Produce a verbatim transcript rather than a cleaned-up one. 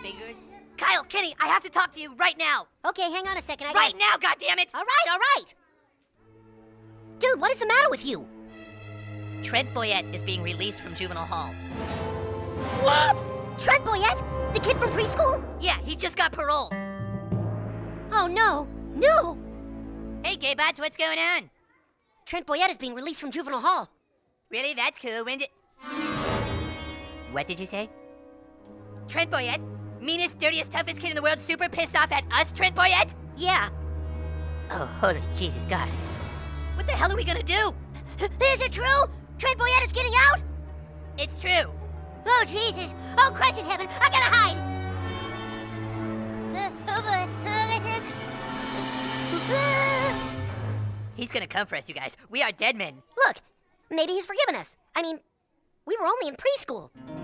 figured. Kyle, Kenny, I have to talk to you right now. Okay, hang on a second. I Right gotta... now, goddammit! All right, all right. Dude, what is the matter with you? Trent Boyette is being released from juvenile hall. What? Trent Boyette? The kid from preschool? Yeah, he just got parole. Oh, no. No. Hey, Gaybots, what's going on? Trent Boyette is being released from juvenile hall. Really? That's cool. When did... What did you say? Trent Boyette? Meanest, dirtiest, toughest kid in the world, super pissed off at us, Trent Boyette? Yeah. Oh, holy Jesus God. What the hell are we gonna do? Is it true? Trent Boyette is getting out? It's true. Oh, Jesus. Oh, Christ in heaven. I gotta hide. He's gonna come for us, you guys. We are dead men. Look, maybe he's forgiven us. I mean, we were only in preschool.